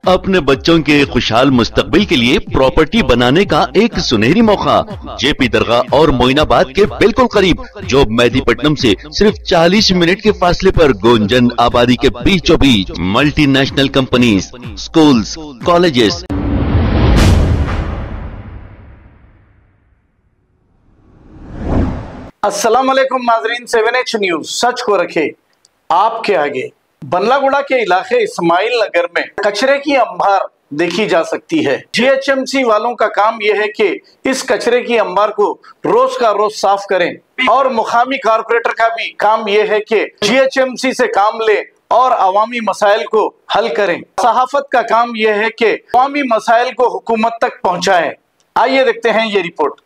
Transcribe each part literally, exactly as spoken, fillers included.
अपने बच्चों के खुशहाल मुस्तकबिल के लिए प्रॉपर्टी बनाने का एक सुनहरी मौका जेपी दरगाह और मोइनाबाद के बिल्कुल करीब, जो मेहदीपट्टनम से सिर्फ चालीस मिनट के फासले पर गुंजन आबादी के बीचों बीच मल्टीनेशनल कंपनीज, स्कूल्स, कॉलेजेस। अस्सलाम वालेकुम नाजरीन, सेवन एच न्यूज सच को रखे आपके आगे। बल्लागुड़ा के इलाके इस्माइल नगर में कचरे की अंबार देखी जा सकती है। जीएचएमसी वालों का काम यह है कि इस कचरे की अंबार को रोज का रोज साफ करें और मुकामी कारपोरेटर का भी काम यह है कि जीएचएमसी से काम ले और अवामी मसाइल को हल करें। सहाफत का काम यह है कि अवामी मसाइल को हुकूमत तक पहुंचाएं। आइए देखते हैं ये रिपोर्ट।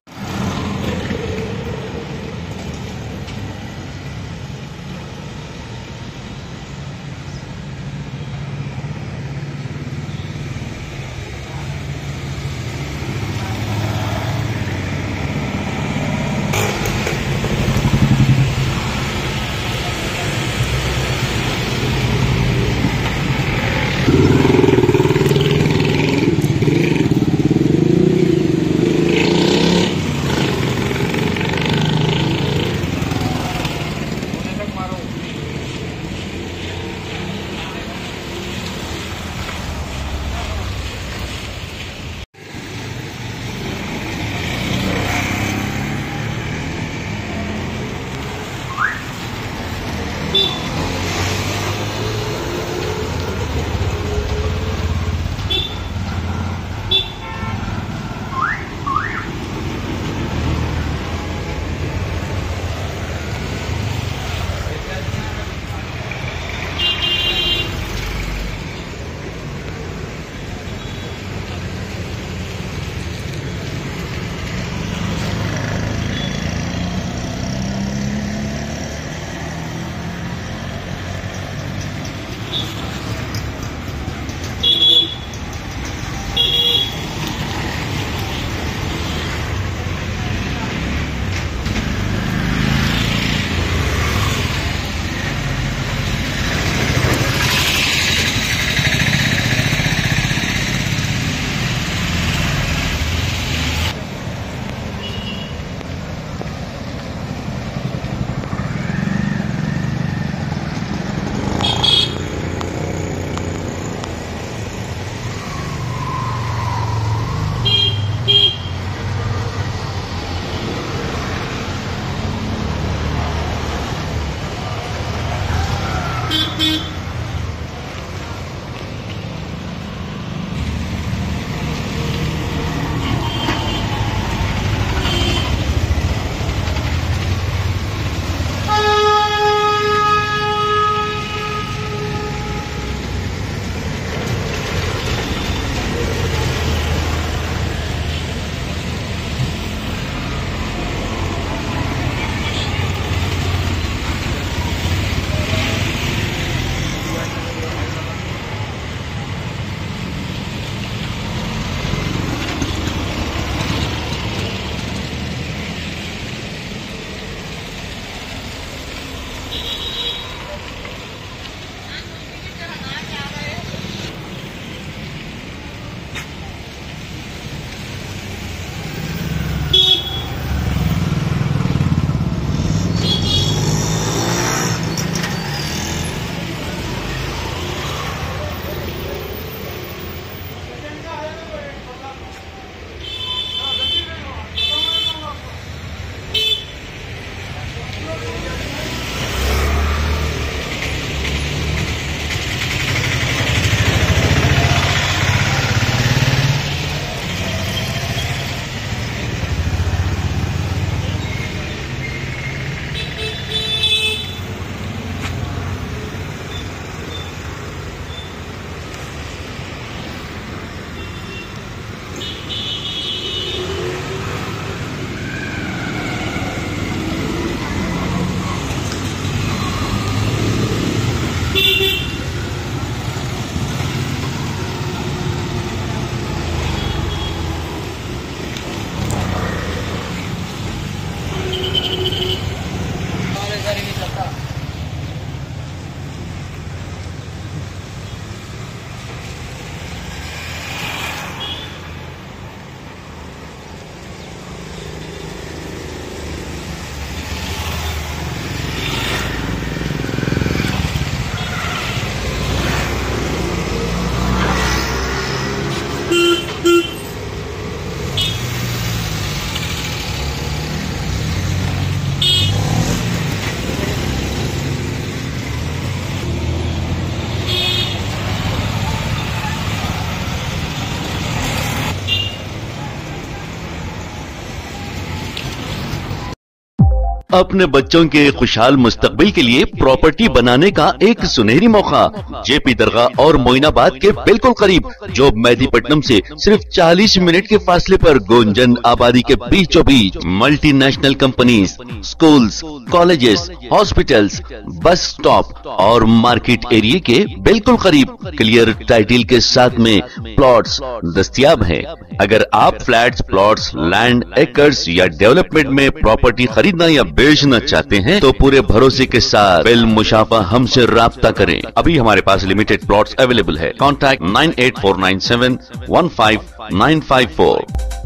अपने बच्चों के खुशहाल मुस्तकबिल के लिए प्रॉपर्टी बनाने का एक सुनहरी मौका। जेपी दरगाह और मोइनाबाद के बिल्कुल करीब, जो मेहदीपट्टनम से सिर्फ चालीस मिनट के फासले पर गुंजन आबादी के बीचों बीच multinational companies, schools, colleges, hospitals, bus stop और मार्केट एरिया के बिल्कुल करीब क्लियर टाइटल के साथ में प्लॉट्स दस्तयाब हैं। अगर आप फ्लैट्स, प्लॉट्स, लैंड, एकर्स या डेवलपमेंट में प्रॉपर्टी खरीदना या बेचना चाहते हैं तो पूरे भरोसे के साथ बिल मुशाफा हमसे राब्ता करें। अभी हमारे पास लिमिटेड प्लॉट्स अवेलेबल है। Contact nine eight four nine seven one five nine five four.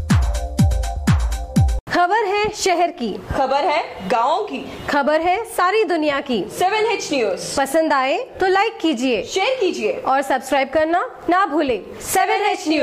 खबर है शहर की, खबर है गाँव की, खबर है सारी दुनिया की। सेवन एच न्यूज पसंद आए तो लाइक कीजिए, शेयर कीजिए और सब्सक्राइब करना ना भूलें। Seven H news.